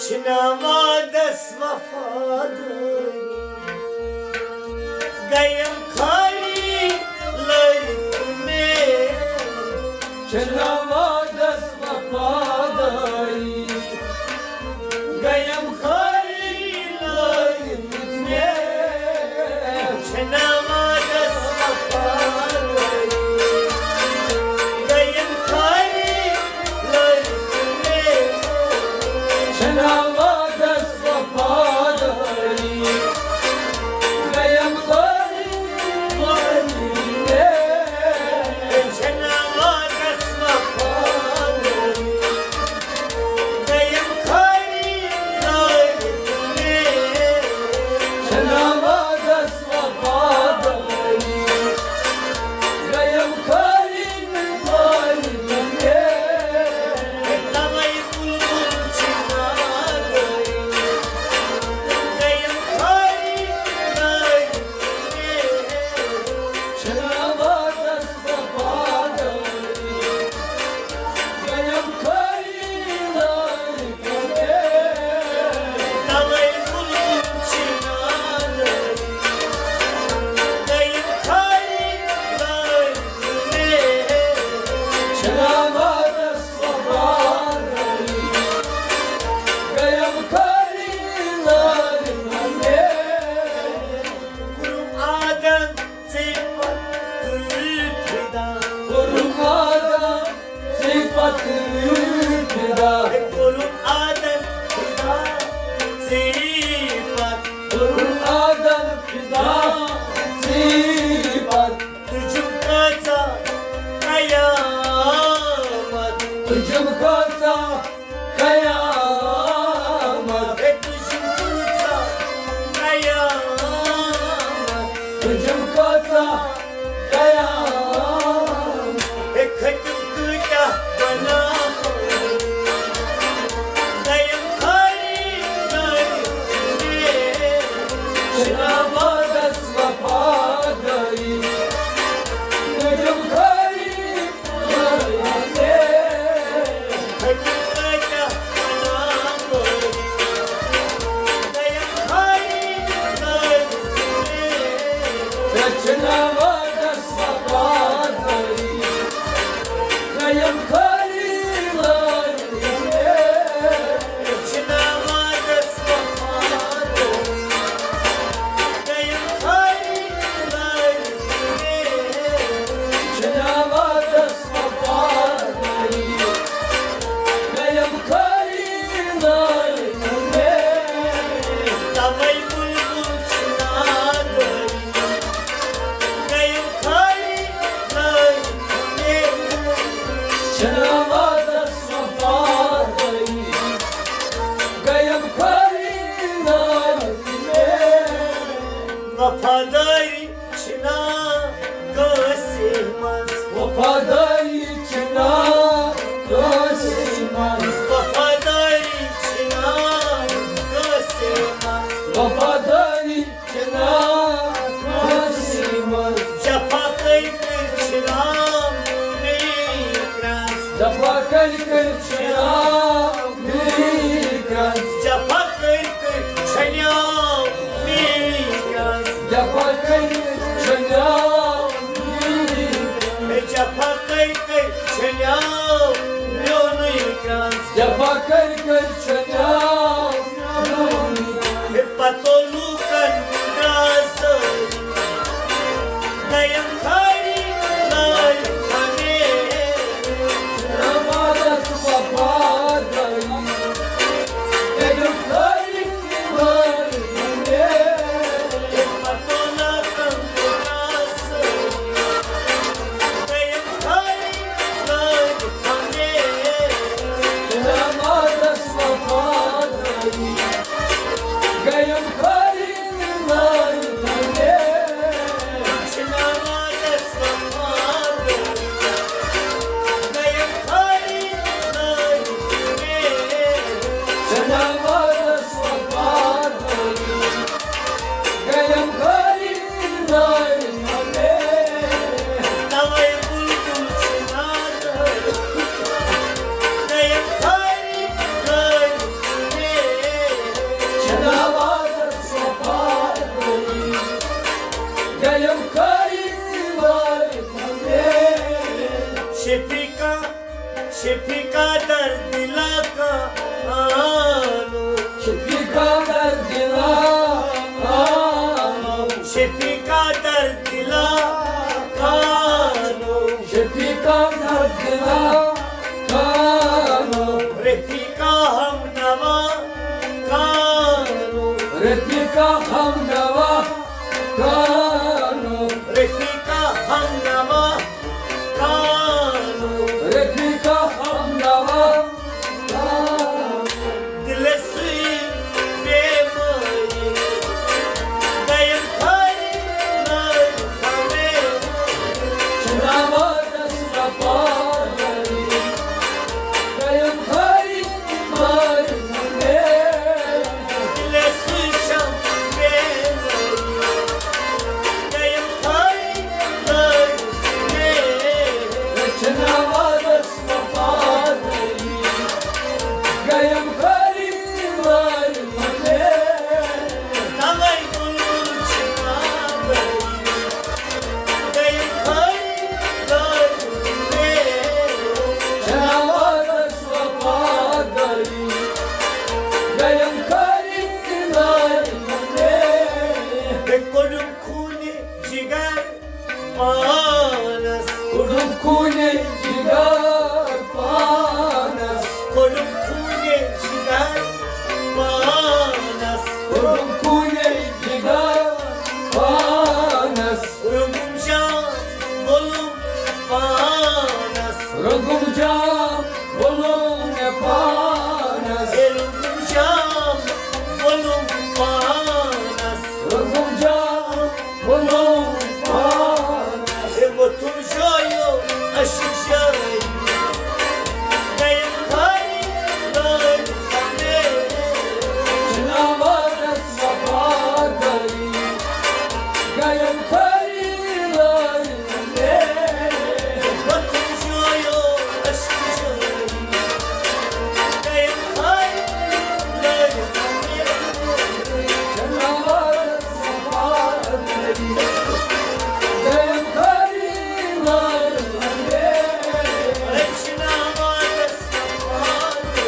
Çınavadas vafadır Gayem karilerime Çınavadas vafadır Gayem karilerime Çınavadas vafadır Gayem karilerime Çınavadas vafadır Gayem karilerime Çınavadas vafadır Gayem karilerime Çınavadas vafadır Gayem karilerime Davayı bulbul çınadır Gayem karilerime Çınavadas vafadır Gayem karilerime Davayı bulbul çınadır Gayem karilerime Çınavadas vafadır Gayem karilerime Kurum adam sıfat ülkeda Kurum adam sıfatı ülkeda Kurum adam kıda sıfat Kurum adam fida sıfat Hücum kata kayamat Hücum kata kayamat Hücum kata kayamat Hücum kata kayamat Hücum kata bana Dayım karilerime Çınavadas vafadır Hücum karilerime Hücum kata bana Dayım karilerime Çınavadas vafadır Gayem karilerime Çınavadas vafadır Gayem karilerime Çınavadas vafadır Gayem karilerime Davay bulbul çınadır Gayem karilerime Çınavadas vafadır Gayem karilerime Vafadar çınar göstermez Vafadır içine göstermez Vafadar çınar göstermez Vafadır içine göstermez Cafakay çınar mikras Cafakal kırçına mikras Cafakay çınar mikras Cafakal kırçına mikras Cafakay çınar mikras Cafakal kırçına Patolukan rasa Dayam karilerime Çınavadas vafadır Gayem karilerime Patolukan rasa Dayam karilerime Çınavadas vafadır Gayem karilerime Çınavadas vafadır Dayam karilerime Çınavadas vafadır Gayem karilerime Davay bulbul çınadır Dayam karilerime Refika Hamnava Kano, Refika Hamnava Kano, Refika Hamnava Kano, Dile sui bemari, Gayam khari nar khame, Chinava Dasna Padari, Gayam Khari Mar Mane, Dile sui sham bemari, Gayam khari nar khame, Chinava Dasna Padari, Gayam Khari Mar Mane, Tavai gulu chinabai, Gayam khari nar khame. Chinava Dasna Padari, Gayam Khari Mar Mane. Kodum khune jigar panas, Kudum kune jigar panas, kodum khune jigar panas, kudum kune jigar panas, rungum jam bolum panas, rungum jam bolum panas, rungum jam bolum panas, rungum jam bolum panas. evo tum joyo ashik jai, gayam khari nar khame. Chinava Dasna Padari, Gayam Khari Mar Mane. Batum joyo ashk jai, gayam khari nar khame. Chinava Dasna Padari, Gayam Khari Mar Mane. Rachna vadas khane,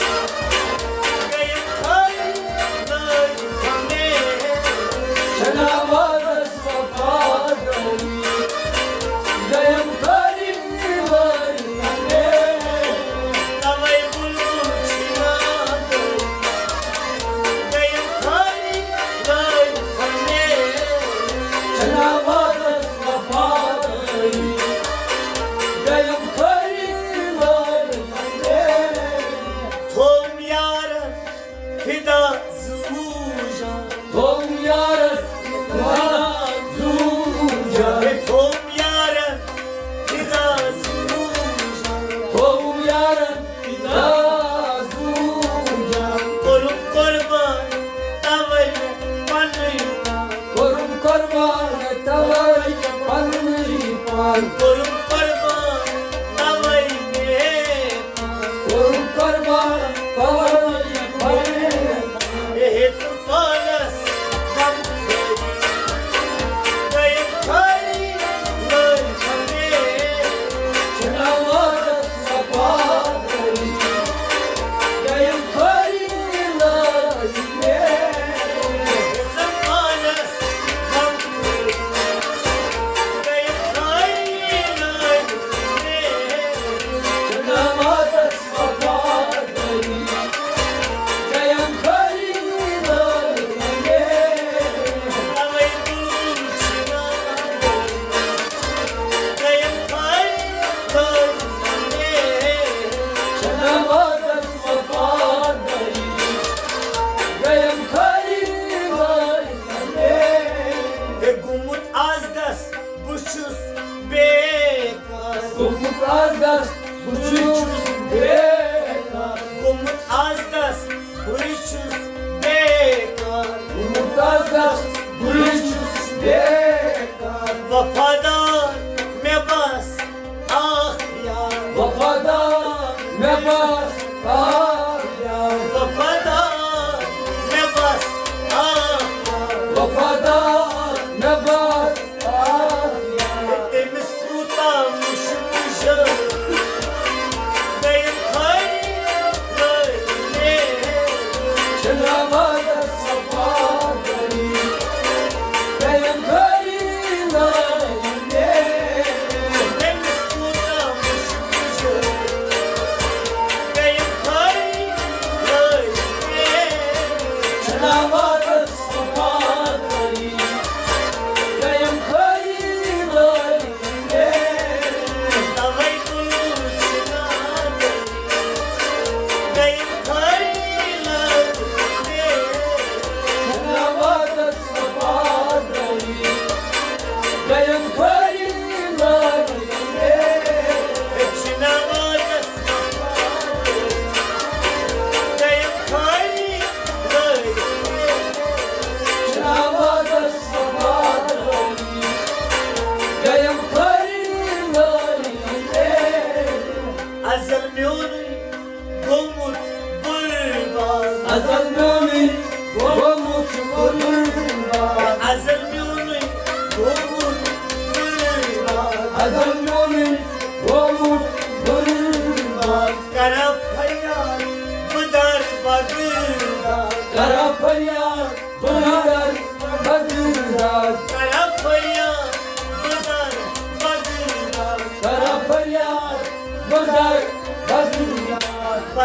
gayam khari nar khame. Chinava Dasna Padari, Gayam Khari Mar Mane. Tavai bulbul chinabai, gayam khari nar khame. Chinava Dasna Padari, Gayam Khari Mar Mane. Tom yaram fida zuja, Tom yarat bana zuja, Tom yaram fida zuja. Tom yarat pida zuja, Korum korban tavay panayuka, Korum korban tavai pannipan, Korum korban tavay nepa. Korum korban tavai pannipan. Ehet panas kam khari, gayam khari nar khame. Chinava Dasna Padari, Gayam Khari Mar Mane. Ehet panas kam khari, gayam khari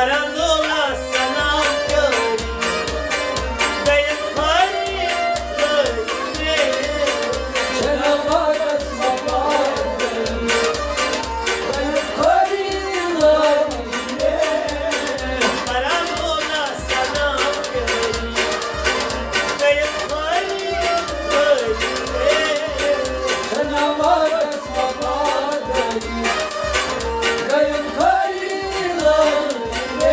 परलोला सलाम करी गयम खरी लईने Cenab-ı Sabahatleri Gayem karilerine परलोला सलाम करी गयम खरी लईने Cenab-ı Sabahatleri Gayem karilerine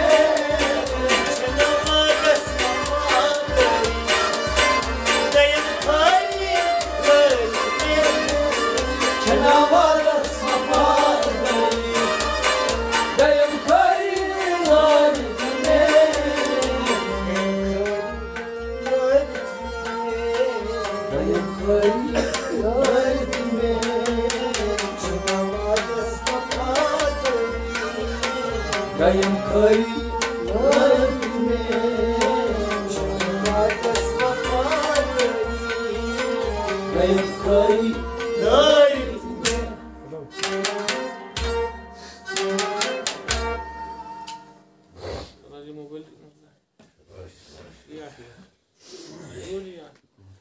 Cenab-ı Sabahatleri Gayem karilerine Gayem karilerine Gayem karilerine Gayem karilerine mobile या